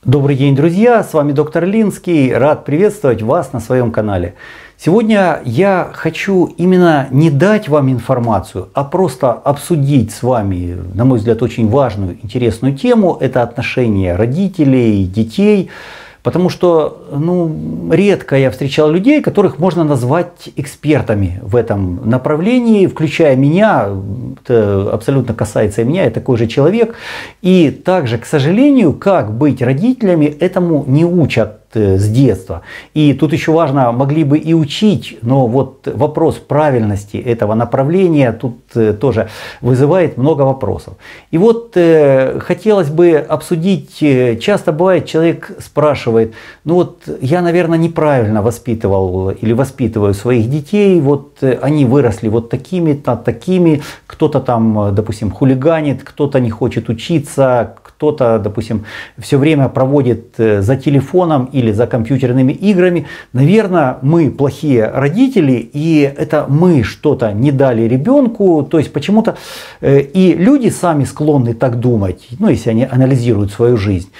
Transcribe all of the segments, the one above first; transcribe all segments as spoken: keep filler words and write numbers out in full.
Добрый день, друзья! С вами доктор Линский. Рад приветствовать вас на своем канале. Сегодня я хочу именно не дать вам информацию, а просто обсудить с вами, на мой взгляд, очень важную, интересную тему. Это отношения родителей, детей. Потому что ну, редко я встречал людей, которых можно назвать экспертами в этом направлении, включая меня. Это абсолютно касается и меня, я такой же человек. И также, к сожалению, как быть родителями, этому не учат с детства. И тут еще важно, могли бы и учить, но вот вопрос правильности этого направления тут тоже вызывает много вопросов. И вот э, хотелось бы обсудить, часто бывает, человек спрашивает, ну вот я, наверное, неправильно воспитывал или воспитываю своих детей, вот они выросли вот такими-то, такими, кто-то там, допустим, хулиганит, кто-то не хочет учиться, кто-то, допустим, все время проводит за телефоном или за компьютерными играми. Наверное, мы плохие родители, и это мы что-то не дали ребенку. То есть почему-то и люди сами склонны так думать, ну, если они анализируют свою жизнь,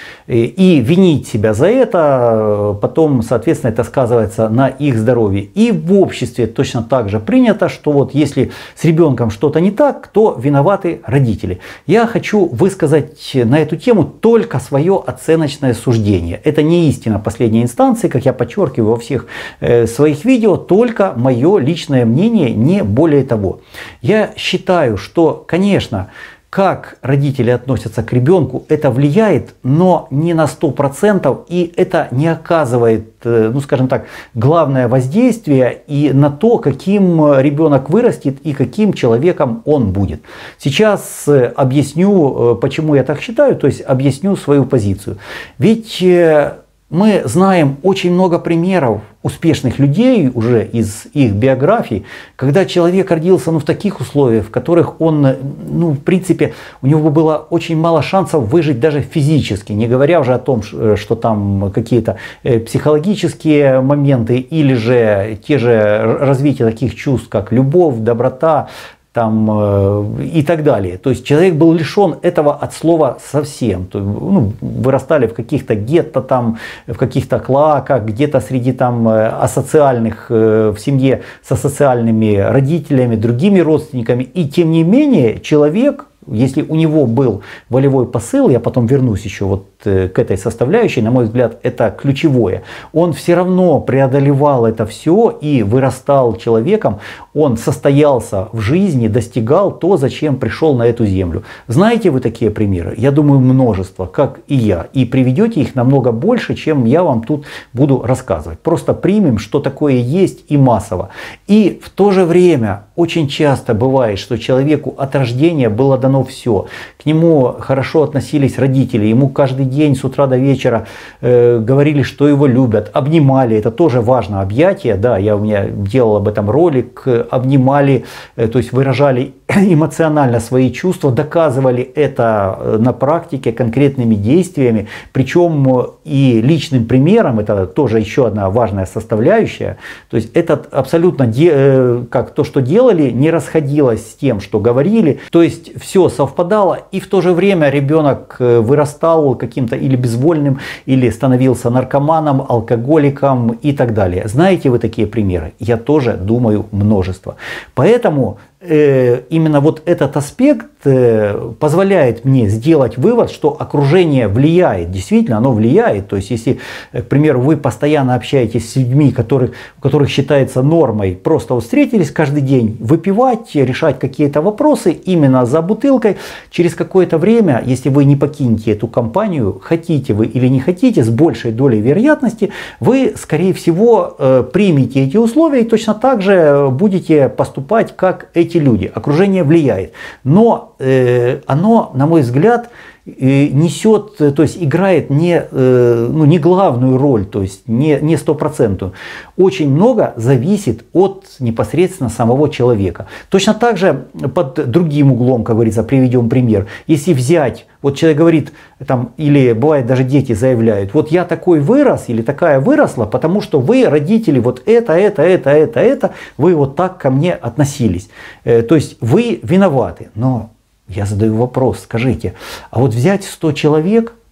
и винить себя за это, потом, соответственно, это сказывается на их здоровье. И в обществе точно так же принято, что вот если с ребенком что-то не так, то виноваты родители. Я хочу высказать на эту тему только свое оценочное суждение. Это не истина последней инстанции, как я подчеркиваю во всех э, своих видео, только мое личное мнение, не более того. Я считаю, что, конечно, как родители относятся к ребенку, это влияет, но не на сто процентов, и это не оказывает, ну скажем так, главное воздействие и на то, каким ребенок вырастет и каким человеком он будет. Сейчас объясню, почему я так считаю, то есть объясню свою позицию. Ведь мы знаем очень много примеров успешных людей уже из их биографий, когда человек родился ну, в таких условиях, в которых он, ну, в принципе, у него было очень мало шансов выжить даже физически, не говоря уже о том, что там какие-то психологические моменты или же те же развитие таких чувств, как любовь, доброта, там, э, и так далее. То есть человек был лишен этого от слова совсем. То, ну, вырастали в каких-то гетто, там, в каких-то клоаках, где-то среди там, асоциальных, э, в семье с асоциальными родителями, другими родственниками. И тем не менее человек, если у него был волевой посыл, я потом вернусь еще вот к этой составляющей, на мой взгляд, это ключевое. Он все равно преодолевал это все и вырастал человеком, он состоялся в жизни, достигал то, зачем пришел на эту землю. Знаете вы такие примеры? Я думаю, множество, как и я. И приведете их намного больше, чем я вам тут буду рассказывать. Просто примем, что такое есть и массово. И в то же время очень часто бывает, что человеку от рождения было дано все. К нему хорошо относились родители, ему каждый день с утра до вечера э, говорили, что его любят, обнимали, это тоже важно, объятие, да, я у меня делал об этом ролик, обнимали, э, то есть выражали эмоционально свои чувства, доказывали это на практике конкретными действиями, причем и личным примером, это тоже еще одна важная составляющая, то есть это абсолютно, де, э, как то, что делали, не расходилось с тем, что говорили, то есть все совпадало, и в то же время ребенок вырастал каким-то или безвольным, или становился наркоманом, алкоголиком и так далее. Знаете вы такие примеры? Я тоже думаю множество. Поэтому э, именно вот этот аспект э, позволяет мне сделать вывод, что окружение влияет. Действительно, оно влияет. То есть, если, к примеру, вы постоянно общаетесь с людьми, которых, у которых считается нормой, просто вот встретились каждый день, выпивать, решать какие-то вопросы именно за бутылкой, через какое-то время, если вы не покинете эту компанию, хотите вы или не хотите, с большей долей вероятности, вы, скорее всего, э, примете эти условия и точно так же будете поступать, как эти люди. Окружение влияет. Но э, оно, на мой взгляд, несет, то есть играет не, ну, не главную роль, то есть не, не стопроцентную. Очень много зависит от непосредственно самого человека. Точно так же под другим углом, как говорится, приведем пример. Если взять, вот человек говорит, там, или бывает даже дети заявляют, вот я такой вырос или такая выросла, потому что вы, родители, вот это, это, это, это, это, вы вот так ко мне относились. То есть вы виноваты. Но я задаю вопрос, скажите, а вот взять сто человек,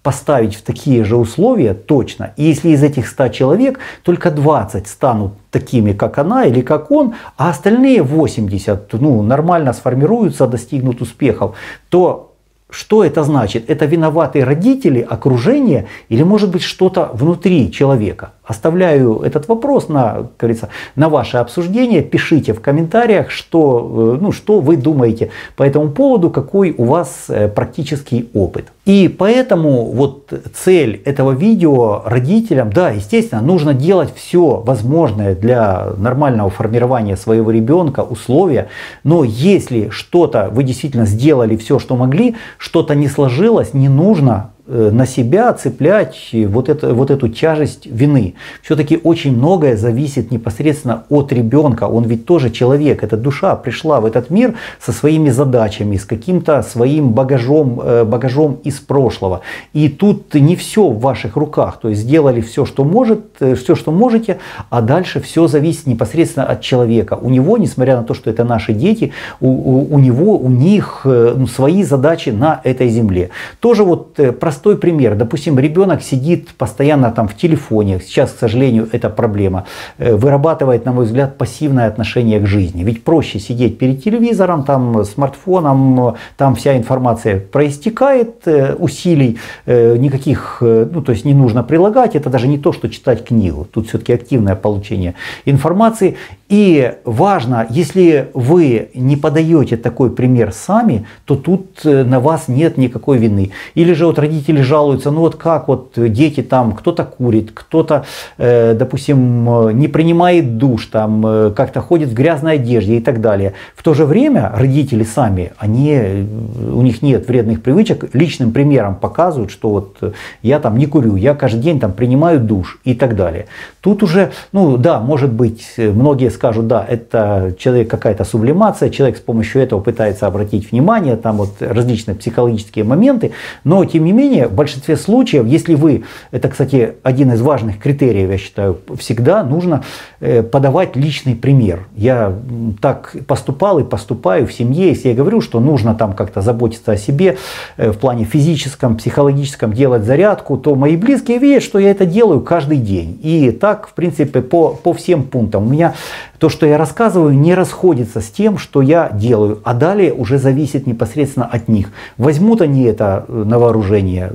поставить в такие же условия точно. И если из этих ста человек только двадцать станут такими, как она или как он, а остальные восемьдесят ну, нормально сформируются, достигнут успехов, то что это значит? Это виноваты родители, окружение или может быть что-то внутри человека? Оставляю этот вопрос на, как говорится, на ваше обсуждение. Пишите в комментариях, что, ну, что вы думаете по этому поводу, какой у вас практический опыт. И поэтому вот цель этого видео родителям, да, естественно, нужно делать все возможное для нормального формирования своего ребенка, условия. Но если что-то вы действительно сделали все, что могли, что-то не сложилось, не нужно на себя цеплять вот, это, вот эту тяжесть вины. Все-таки очень многое зависит непосредственно от ребенка. Он ведь тоже человек, эта душа пришла в этот мир со своими задачами, с каким-то своим багажом, багажом из прошлого. И тут не все в ваших руках. То есть сделали все, что может, все, что можете, а дальше все зависит непосредственно от человека. У него, несмотря на то, что это наши дети, у, у, у него, у них ну, свои задачи на этой земле. Тоже вот простой Простой пример. Допустим, ребенок сидит постоянно там в телефоне. Сейчас, к сожалению, это проблема. Вырабатывает, на мой взгляд, пассивное отношение к жизни. Ведь проще сидеть перед телевизором, там, смартфоном, там вся информация проистекает, усилий никаких, ну, то есть не нужно прилагать. Это даже не то, что читать книгу. Тут все-таки активное получение информации. И важно, если вы не подаете такой пример сами, то тут на вас нет никакой вины. Или же вот родители жалуются, ну вот как вот дети там, кто-то курит, кто-то, э, допустим, не принимает душ, там э, как-то ходит в грязной одежде и так далее. В то же время родители сами, они, у них нет вредных привычек, личным примером показывают, что вот я там не курю, я каждый день там принимаю душ и так далее. Тут уже, ну да, может быть, многие скажут, да, это человек какая-то сублимация, человек с помощью этого пытается обратить внимание, там вот различные психологические моменты, но тем не менее, в большинстве случаев, если вы, это, кстати, один из важных критериев, я считаю, всегда нужно подавать личный пример. Я так поступал и поступаю в семье, если я говорю, что нужно там как-то заботиться о себе в плане физическом, психологическом, делать зарядку, то мои близкие видят, что я это делаю каждый день. И так, в принципе, по, по всем пунктам. У меня то, что я рассказываю, не расходится с тем, что я делаю, а далее уже зависит непосредственно от них. Возьмут они это на вооружение,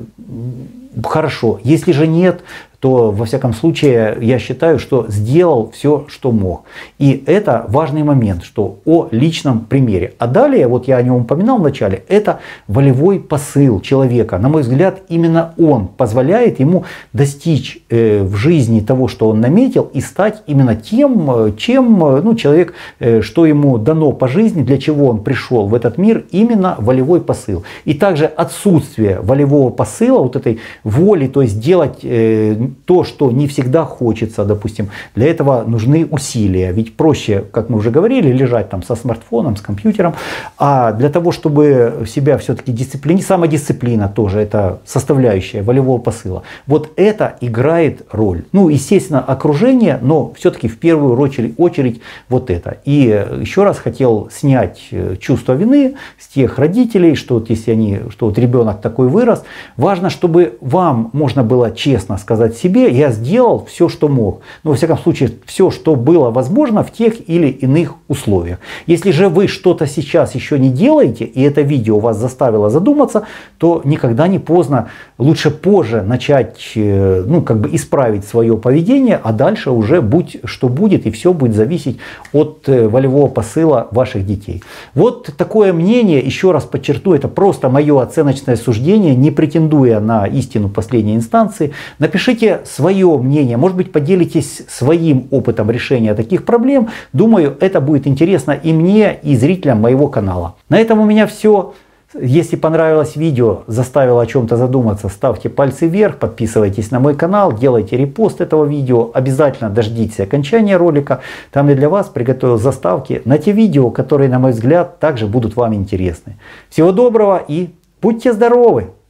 хорошо. Если же нет, то во всяком случае я считаю, что сделал все, что мог. И это важный момент, что о личном примере. А далее, вот я о нем упоминал в начале, это волевой посыл человека. На мой взгляд, именно он позволяет ему достичь э, в жизни того, что он наметил, и стать именно тем, чем ну, человек, э, что ему дано по жизни, для чего он пришел в этот мир, именно волевой посыл. И также отсутствие волевого посыла, вот этой воли, то есть делать э, то, что не всегда хочется, допустим, для этого нужны усилия. Ведь проще, как мы уже говорили, лежать там со смартфоном, с компьютером. А для того, чтобы себя все-таки дисциплинировать, самодисциплина тоже это составляющая волевого посыла. Вот это играет роль. Ну, естественно, окружение, но все-таки в первую очередь, очередь вот это. И еще раз хотел снять чувство вины с тех родителей, что вот если они, что вот ребенок такой вырос, важно, чтобы вам можно было честно сказать себе, я сделал все, что мог. Но, во всяком случае, все, что было возможно в тех или иных условиях. Если же вы что-то сейчас еще не делаете, и это видео вас заставило задуматься, то никогда не поздно. Лучше позже начать, ну, как бы исправить свое поведение, а дальше уже будь что будет, и все будет зависеть от волевого посыла ваших детей. Вот такое мнение, еще раз подчеркну, это просто мое оценочное суждение, не претендуя на истину последней инстанции. Напишите свое мнение, может быть, поделитесь своим опытом решения таких проблем. Думаю, это будет интересно и мне, и зрителям моего канала. На этом у меня все. Если понравилось видео, заставило о чем-то задуматься, ставьте пальцы вверх, подписывайтесь на мой канал, делайте репост этого видео. Обязательно дождитесь окончания ролика. Там я для вас приготовил заставки на те видео, которые, на мой взгляд, также будут вам интересны. Всего доброго и будьте здоровы!